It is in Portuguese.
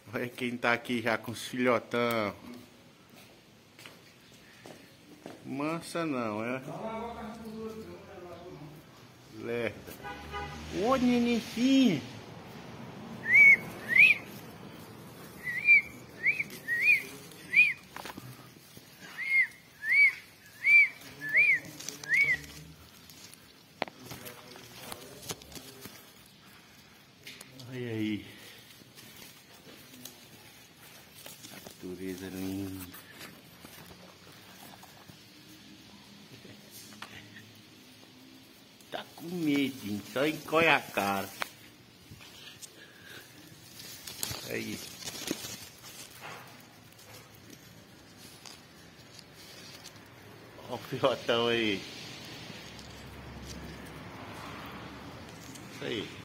Olha quem tá aqui já com os filhotão. Mansa não, é? Lerda. Ô, Nenicinho. Olha aí. Natureza linda. Tá com medo, só encolhe a cara. Aí. Olha o filhotão aí. Isso aí.